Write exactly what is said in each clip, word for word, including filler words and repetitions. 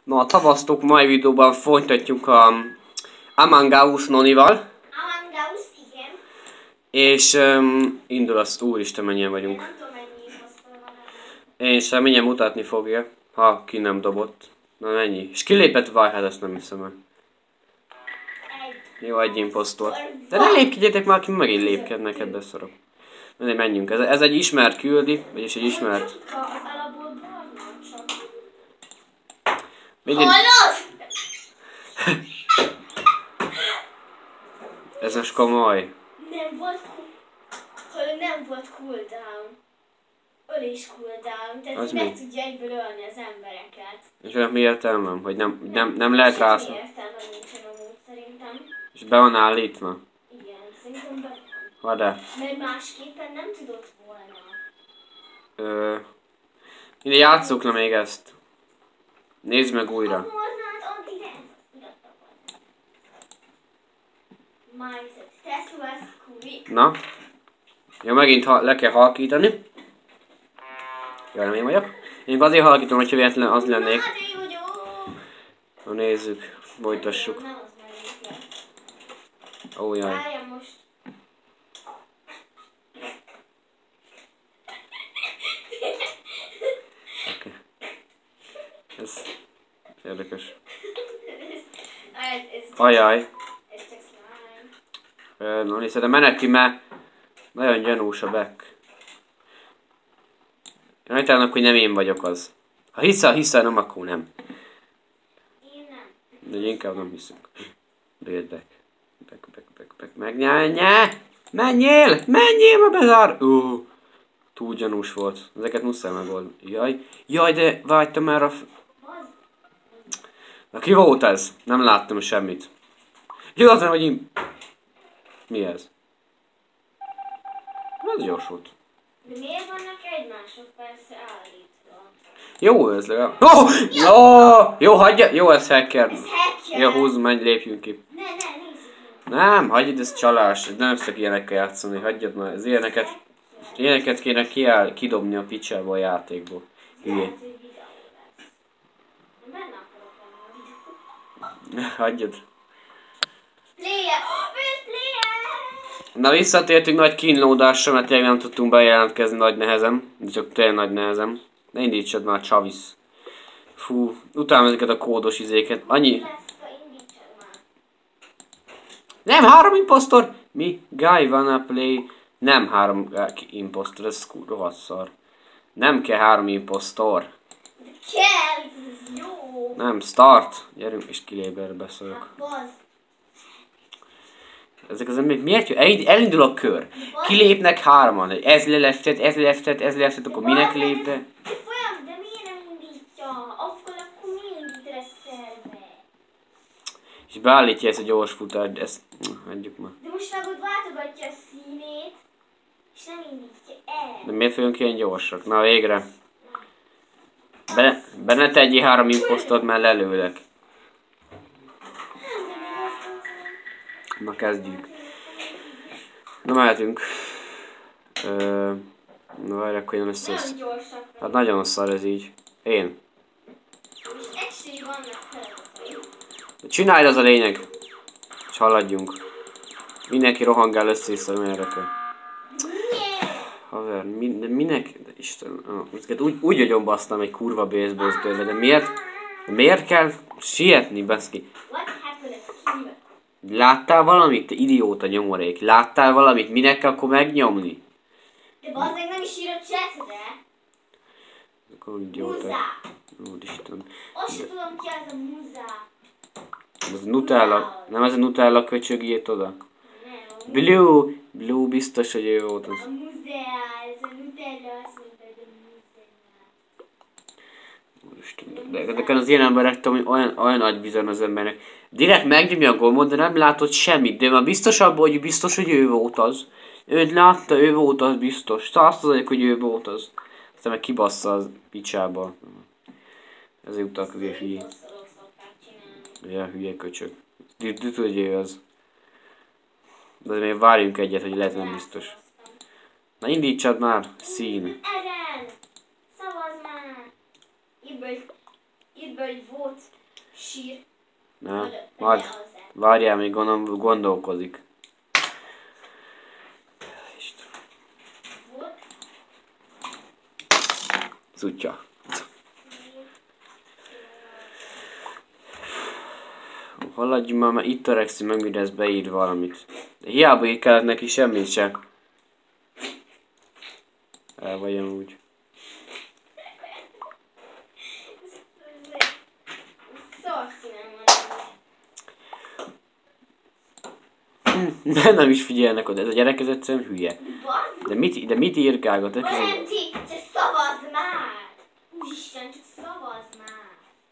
Na, a tavasztok mai videóban folytatjuk a Among Us Nonival. Among Us, igen. És um, indul azt, úristen, mennyien vagyunk. Nem tudom, mennyi imposztor van ebben. És uh, mindjárt mutatni fogja, ha ki nem dobott. Na mennyi? És kilépett vaj, hát ezt nem hiszem el. Egy. Jó, egy imposztor. De ne lépkedjetek már, ki megint lépkednek, ebbe szarok. Na, menjünk. Ez, ez egy ismert küldi, vagyis egy ismert. Az alapból barna csak. Mindig... Hallod? Ez most komoly. Nem volt, hallod, nem volt cooldown. Ölés cooldown, tehát Az meg mi? tudja egyből ölni az embereket. És olyan mi értelmem, hogy nem, nem, nem lehet rá. Semmi értelme nincsen amúgy szerintem. És be van állítva. Igen, szerintem be van. Ha de. Mert másképpen nem tudott volna. Ö... Ide játsszuk le még ezt. Nézd meg újra. A Mornát anti-dance. Igaza van. Mindset. Tesla Scooby. Na. Jó, megint ha le kell halkítani. Jó, nem én vagyok. Én azért halkítom, hogyha véletlen az lennék. Hát én vagyok. Na nézzük. Folytassuk. Nem az mennék le. Ó, jaj. Várjam most. Oké. Ez érdekes. Ez Ajaj. ez csak slime. Ö, Na nézd, de menet ki, mert nagyon gyanús a back. Én ajánlok, hogy nem én vagyok az. Ha hiszel, hiszel, nem, akkor nem. Én nem. De inkább nem hiszünk. Build back. Back, back, back, back. Megnyelje! Menjél! Menjél, ma bezár! Ó, túl gyanús volt. Ezeket muszáj megoldani. Jaj. Jaj, de vágytam erre a... F... Az. Na ki volt ez? Nem láttam semmit. Jó, az nem, hogy én... Mi ez? Ez gyors volt. De miért vannak egymások persze állítva? Jó ez legalább. Oh! Oh! Jó, hagyja! Jó, ez hacker. Ez hacker. Jó, húzzunk, menj, lépjünk ki. Ne, ne, nézzük meg. Nem, hagyjad, ez csalás. Nem szok ilyenekkel játszani, hagyjad már. Ez ilyeneket... Ilyeneket kéne kiáll, kidobni a picsába a játékból. Hülye. Lehet, hogy videó lesz. Én benne akarok lenni a videó. Hagyjad. Player! First player! Na visszatértünk nagy kínlódásra, mert tényleg nem tudtunk bejelentkezni nagy nehezen. De csak tényleg nagy nehezen. Ne indítsad már, Csavisz. Fú, utálom ezeket a kódos izéket. Annyi... Lesz, ha indítsad már. Nem, három impostor! Mi? Guy wanna play... Nem három impostor, ez rohadt szar. Nem kell három impostor. De kell, ez jó! Nem, start! Gyerünk és kiléberbe beszélök. Bazd. Ezek az emberek miért jön? El, elindul a kör. Kilépnek hárman. Ez leleftet, ez leleftet, ez leleftet, akkor minek lép be? De folyam, de miért nem indítja? Akkor akkor mi indít el szerve? És beállítja ezt a gyors futást, ezt... Hagyjuk már. De most meg ott váltogatja a színét, és nem indítja el. De miért vagyunk ilyen gyorsak? Na végre. Be, be ne tegyél három imposztort, mert lelőlek. Na kezdjük. Na mehetünk. Ö, na várj, akkor jön össze. Nem gyorsak. Hát nagyon szar ez így. Én. És actually vannak feladatai. Csináld, az a lényeg. És haladjunk. Mindenki rohangál össze-vissza, nem érdekel. Haver, mi, de minek? De Isten, ah, úgy, úgy agyonbasztam egy kurva baseball tőle, de miért? De miért kell sietni, baszki? What happened at Kiva? Láttál valamit, te idióta nyomorék? Láttál valamit, minek kell akkor megnyomni? De bazdmeg nem is ír a chatre. Akkor idióta. Muza. Úristen. Azt sem tudom ki az a muza. Ez Nutella, nem ez a Nutella köcsögjét oda? Nem, a Blue, Blue biztos, hogy ő volt az. A muzea, ez a Nutella, azt mondta, hogy a muzea. Úristen, de ezeken az ilyen emberek, tudom, hogy olyan, olyan nagy bizony az embernek. Direkt megnyomja a gombot, de nem látott semmit. De már biztos abban, hogy biztos, hogy ő volt az. Őt látta, ő volt az biztos. Azt az, hogy ő volt az. Aztán meg kibassza az picsába. Ezért utak az hülye. Ja, hülye köcsög. Tudod, hogy ő az. De még várjunk egyet, hogy lehet nem biztos. Na indítsad már, szín. Eren! Szavazz már! Írd be, írd amiben hogy volt sír. Nem, majd várjál, még gondolom, gondolkozik. Zutya. Haladjunk már, mert itt törekszünk meg, mire ez beír valamit. De hiába ír kellett neki semmit sem. El vagy amúgy. De nem is figyelnek oda, ez a gyerek ez egyszerűen hülye. De mit, de mit írkálgat? Nem ti, csak szavazd már! Úristen, csak szavazd már!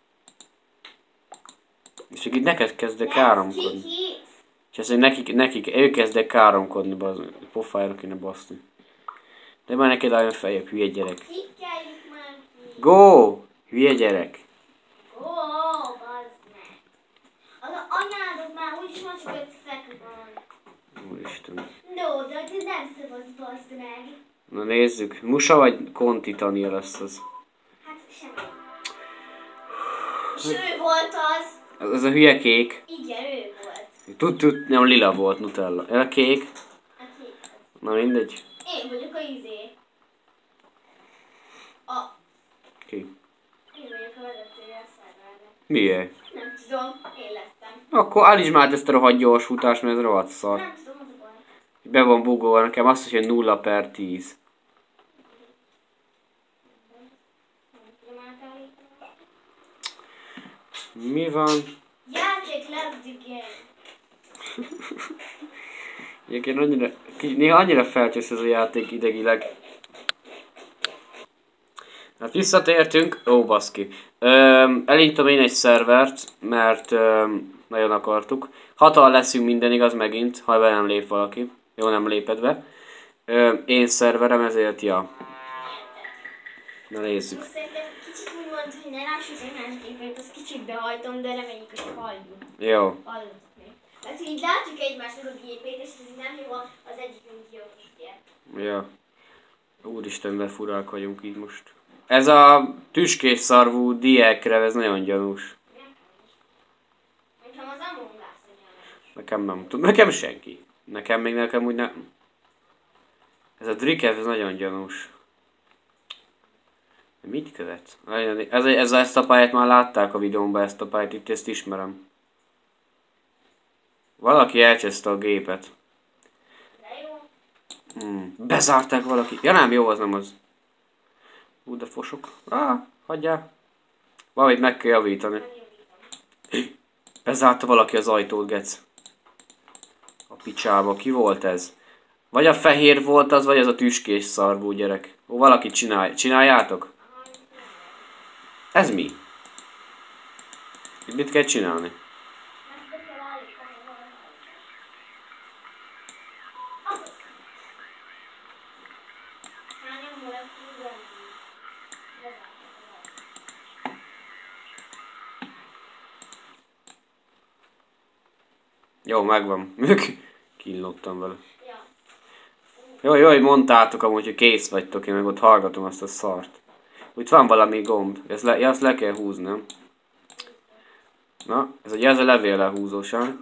És csak itt neked kezdek káromkodni. És ezt nekik, nekik, ő kezdek káromkodni, bazd, pofájára kéne baszni. De már neked álljon feljebb, hülye gyerek. Kikkeljük már ki! Go! Hülye gyerek! Ó, bazd meg! Az anyádod már úgyis már csak ötszek van. Úristen. No, de te nem szavazd, bazd meg! Na nézzük, Musa vagy Conti Tania lesz az? Hát semmi. És ő volt az! Ez, ez a hülye kék. Igen, ő volt. Tud, tud, nem lila volt, Nutella. Ez a kék. A kék. Na mindegy. Én vagyok a izé. A... Ki? Én vagyok a vezetője a szervernek. Miért? Nem tudom, én lettem. Akkor állítsd már ezt a rohadt gyors futást, mert ez rohadt szar. Nem tudom, az a baj. Be van bugolva nekem azt, hogy nulla per tíz. Nem tudom átállítani. Mi van? Játék love the game. Egyébként annyira, néha annyira felcsesz ez a játék idegileg. Hát visszatértünk, ó baszki. Öm, elindítom én egy szervert, mert öm, nagyon akartuk. Hatan leszünk minden igaz megint, ha be nem lép valaki. Jó, nem léped be. Öm, én szerverem, ezért ja. Na nézzük. Szerintem kicsit úgy mondta, hogy ne lássuk egymásgépét, azt kicsit behajtom, de reméljük, hogy halljuk. Jó. Hallott még. Mert így látjuk egymásnak a gépét, és ez nem jó, az egyikünk jó. Ja. Úristen, de furák vagyunk így most. Ez a tüskés szarvú diekre, ez nagyon gyanús. Nekem az Among Us gyanús. Nekem nem tudom. Nekem senki. Nekem még nekem úgy nem. Ez a Drikev, ez nagyon gyanús. Mit követ? Ez, ez, ezt a pályát már látták a videómban, ezt a pályát, itt ezt ismerem. Valaki elcseszte a gépet. De jó. Hmm. Bezárták valaki. Ja nem, jó, az nem az. Ú, de fosok. Á, hagyjál. Valamit meg kell javítani. Bezárta valaki az ajtót, gec. A picsába. Ki volt ez? Vagy a fehér volt az, vagy az a tüskés szarvú gyerek. Ó, valaki csinálj. Csináljátok? Ez mi? Itt mit kell csinálni? Jó, megvan. Kínlottam vele. Jó, jó, hogy mondtátok amúgy, hogy kész vagytok, én meg ott hallgatom azt a szart. Úgy van valami gomb. Ezt le, ja, azt le kell húzni, nem? Na, ez ugye ez a levél lehúzósa.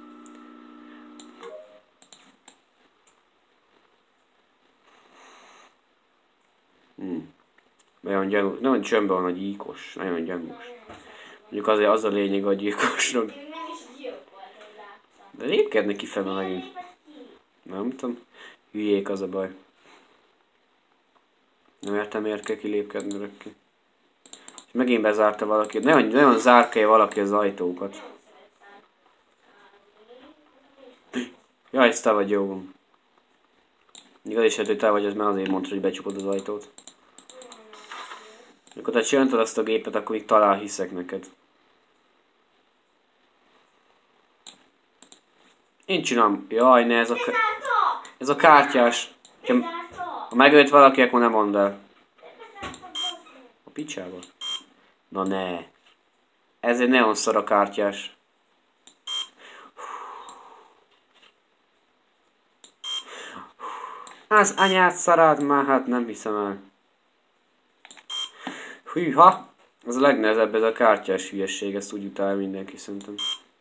Hmm. Nagyon gyanús. Nagyon csömbbe van a gyíkos. Nagyon gyanús. Mondjuk azért az a lényeg a gyilkosnak. De lépkednek kifele megint. Nem tudom. Hülyék az a baj. Nem értem, miért kell kilépkedni rökké. És megint bezárta valaki. Nagyon, nagyon zárkálja valaki az ajtókat. Jaj, ez te vagy jó. Igaz is, hogy te vagy, az már azért mondta, hogy becsukod az ajtót. Amikor te csináltad azt a gépet, akkor még talán hiszek neked. Én csinálom. Jaj, ne, ez a, ez a kártyás. Ha megölt valaki, akkor nem mondd el. A picsába. Na ne. Ez egy nagyon szar a kártyás. Az anyát szarád már, hát nem hiszem el. Hűha. Az a legnehezebb, ez a kártyás hülyesség, ezt úgy utálja mindenki szerintem.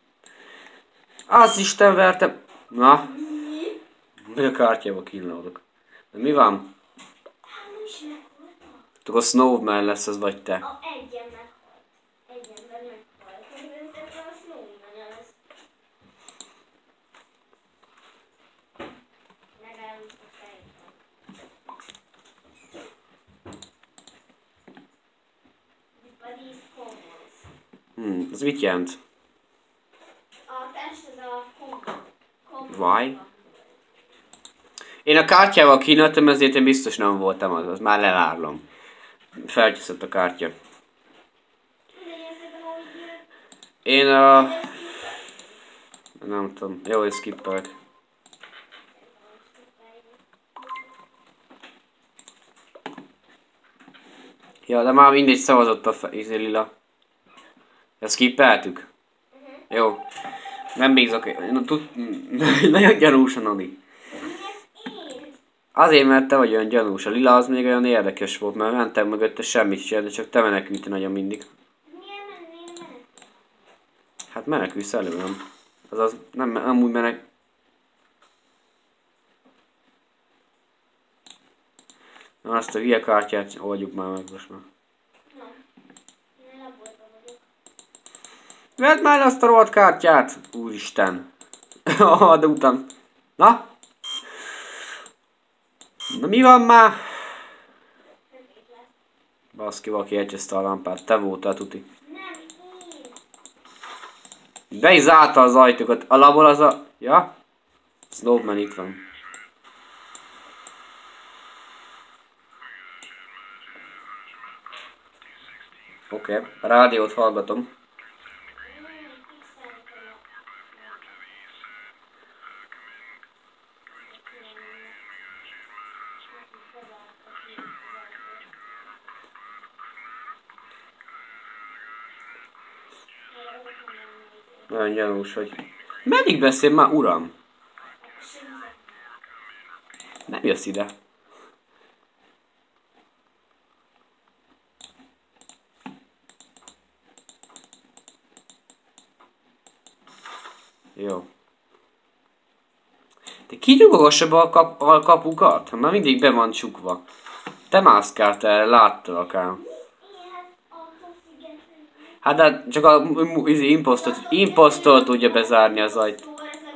Az Isten vertem! Na? Mi a kártyába kínlódok? De mi van? Akkor a Snowman lesz, az vagy te. A egyen meghalt. Egyenben meghalt. Ez a Snowman az. Legalábbis a fejben. But is commons. Hmm, ez mit jelent? A test az a common. Why? Én a kártyával kínáltam, ezért én biztos nem voltam az, az már lelárlom. Felcsúszott a kártya. Én a... Nem tudom, jó, hogy skippelek. Ja, de már mindegy szavazott a fe... izé lila. Ezt skippeltük? Jó. Nem bízok. Na, tud... Nagyon gyanúsan, Adi. Azért, mert te vagy olyan gyanús. A lila az még olyan érdekes volt, mert mentem mögötte semmit sem, de csak te menekülti nagyon mindig. Milyen mennél menek? Hát menekülsz elő, nem? Azaz nem, nem úgy menek... Na, azt a hülye kártyát oldjuk már meg most már. Nem. Én laborban vagyok. Vedd már azt a rohadt kártyát! Úristen! Ad utam. Na? Na mi van már? Baszki, valaki elcseszte a lámpát. Te voltál, tuti. Nem, én. Be is zárta az ajtókat. A labor az a... Ja? Snowman itt van. Oké, okay. A rádiót hallgatom. Nagyon gyanús vagy. Meddig beszél már, uram? Nem jössz ide. Jó. Te kinyugogassa be a, kap a kapukat? Már mindig be van csukva. Te mászkált erre, láttad akár. Hát de csak a imposztor, imposztor tudja bezárni az ajtót.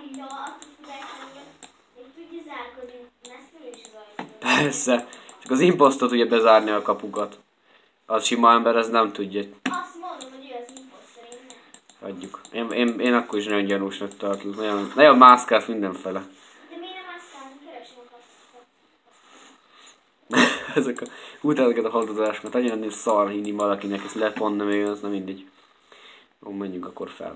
Persze, csak az imposztor tudja bezárni a kapukat. Az sima ember, ez nem tudja. Azt mondom, hogy ő az imposztor, én nem. Hagyjuk. Én, én, én akkor is nagyon gyanúsnak tartom. Nagyon, nagyon mászkált mindenfele. De miért nem mászkálunk? Keresem a kapukat. Ezek a utánokat a haldozásokat. Annyira néz szar hinni valakinek, ezt lehet mondani, még az nem mindegy. Jó, menjünk akkor fel.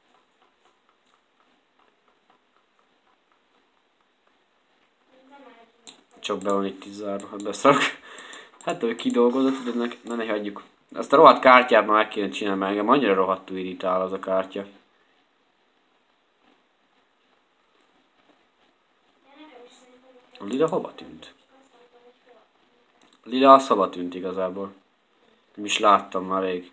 Csak be van itt is zárva, hát beszarok. Hát ő kidolgozott, de ne, ne, ne hagyjuk. Azt a rohadt kártyát már meg kéne csinálni, mert engem annyira rohadtul irritál az a kártya. A lila hova tűnt? A lila az hova tűnt igazából. Nem is láttam már rég.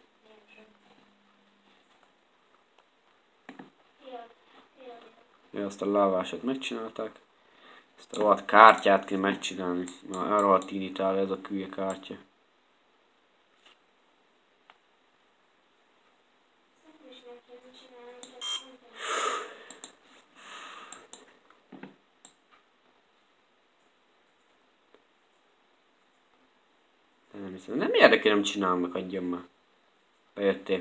Ja, azt a lávásot megcsinálták. Ezt a rohadt kártyát kell megcsinálni. Na, rohadt irritál ez a külye kártya. Nem hiszem. Nem érdekel, nem csinálom meg, adjam már. Bejöttél.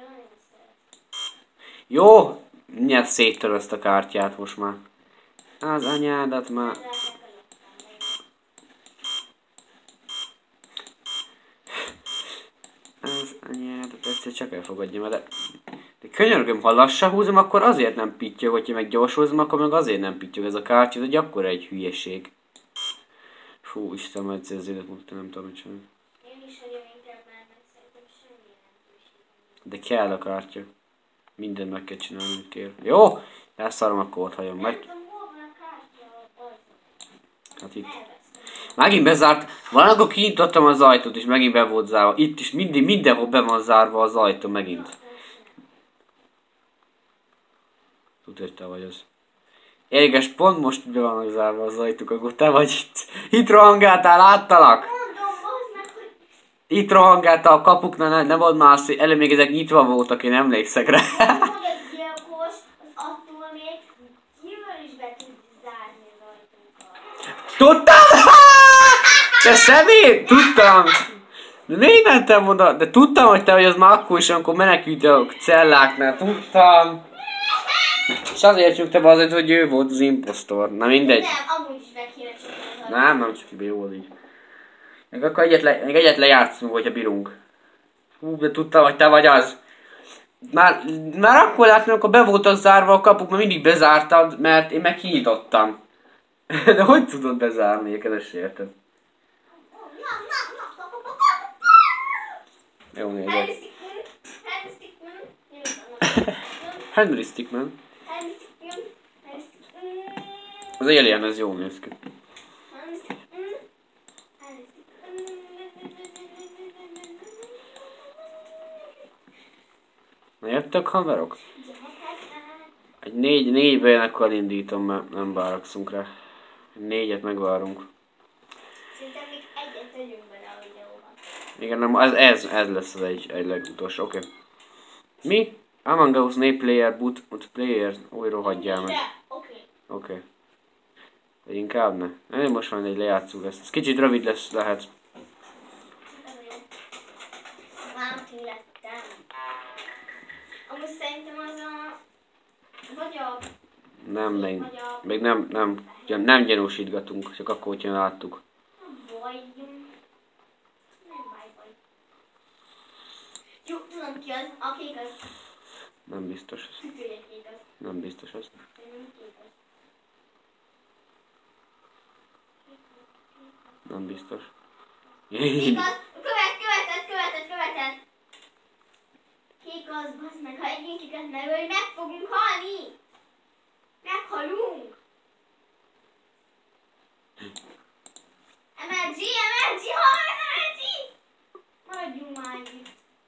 Jó! Mindjárt széttör ezt a kártyát most már. Az anyádat már. Az anyádat egyszer csak elfogadjam, de... De könyörgöm, ha lassan húzom, akkor azért nem pittyog, hogyha meg gyorsan húzom, akkor meg azért nem pittyog ez a kártya, hogy akkor egy hülyeség. Fú, Isten, egyszer az élet mondta, nem tudom, mit csinálni. Én is vagyok inkább már, meg szerintem semmi jelentőség. De kell a kártya. Mindent meg kell csinálni, amit kér. Jó? Elszarom, akkor ott hagyom meg. Hát itt. Megint bezárt. Valamikor kinyitottam az ajtót, és megint be volt zárva. Itt is mindig, mindenhol be van zárva az ajtó megint. Tudod, hogy te vagy az. Éges, pont most be vannak zárva az ajtók, akkor te vagy itt. Itt rohangáltál, láttalak? Itt rohangáltál a kapuknál, ne, ne volt már, előbb még ezek nyitva voltak, én emlékszek rá. Tudtam! Te személy! Tudtam! De miért mentem oda? De tudtam, hogy te vagy az már akkor is, amikor menekültél a celláknál. Tudtam! És azért csukta be azért, hogy ő volt az imposztor. Na mindegy. Nem, amúgy is meg kéne csukni. Nem, nem csak ki jól így. Meg akkor egyet, le, meg egyet lejátszunk, hogyha bírunk. Hú, de tudtam, hogy te vagy az. Már, már akkor láttam, amikor be voltak zárva a kapuk, mert mindig bezártad, mert én meg kinyitottam. De hogy tudod bezárni, én ezt értem. Jó nézek. Henry Stickman. Az Alien, ez jól néz ki. Na jöttek haverok? Egy négy, négybe én akkor indítom, mert nem várakszunk rá. Négyet megvárunk. Szerintem még egyet tegyünk bele a videóba. Igen, nem, ez, ez, ez lesz az egy, egy legutolsó, oké. Okay. Mi? Among Us négy player, boot, player, új rohadjál meg. Oké. Oké. Vagy inkább ne. Én most már egy lejátszunk ezt. Ez kicsit rövid lesz, lehet. Már lettem. Amúgy szerintem az a... Vagy a... Nem, még, még nem, nem, nem gyanúsítgatunk, csak akkor, hogyha láttuk. Baj. Nem baj, baj. Jó, tudom ki az, a kék az. Nem biztos az. Tükörje kék az. Nem biztos az. Nem kék az. Nem biztos. Kék az, követ, követed, követed, követed. Kék az, bassz meg, ha egy minket megöl, meg fogunk halni. Meghalunk. em el gé, em el gé, hol van az em el gé? Maradjunk már itt.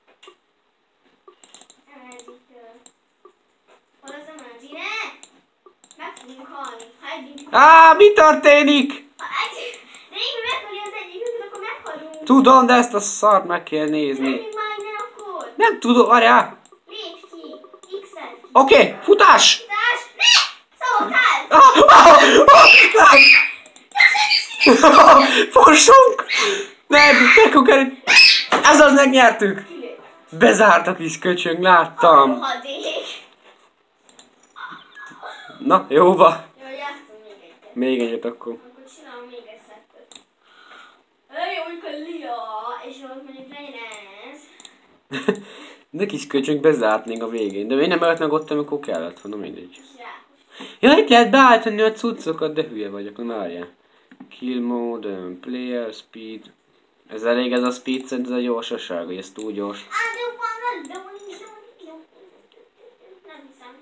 em el gé-től. Hol az em el gé? Ne! Meg fogunk halni. Ha együnk... Á, mi történik? Ha egy... De én meghali az egyikünket, akkor meghalunk. Tudom, de ezt a szart meg kell nézni. Menjünk már innen akkor. Nem tudom, várjál. Lépj ki. X-et. Oké, okay, futás! Futás. Ne! Szabotál! Ah, ah, ah, Forsunk! Nem, megkokerít! Ez az, megnyertük! Bezártak is, köcsöng, láttam. Rohadék. Na, jóba. Jó, játszom még egyet. Még egyet akkor. Akkor csinálom még egy szettet. Hely, olykor Lia, és ott mondjuk legyen ez. De kis köcsöng bezártnénk a végén. De én nem öltem meg ott, amikor kellett volna, mindegy. És rá. Ja, itt lehet beállítani a cuccokat, de hülye vagyok, na várjál. Kill mode, um, player, speed. Ez elég, ez a speed, szerintem ez a gyorsaság, hogy ez túl gyors. Nem hiszem.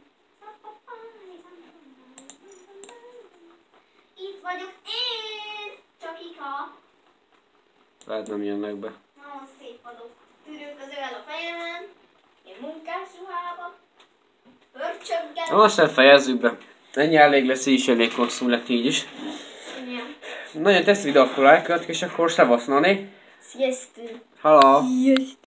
Itt vagyok én! Csak Ika. Lehet nem jönnek be. Nagyon szép vagyok. Tűrők az övel a fejemen. Én munkás ruhába. Pörcsöggel. Most fejezzük be. Ennyi elég lesz, így is elég hosszú lett így is. Igen. Nagyon tesz videó, akkor lájkolat, és akkor szevasz, Nani. Sziasztok. Hello. Sziasztok.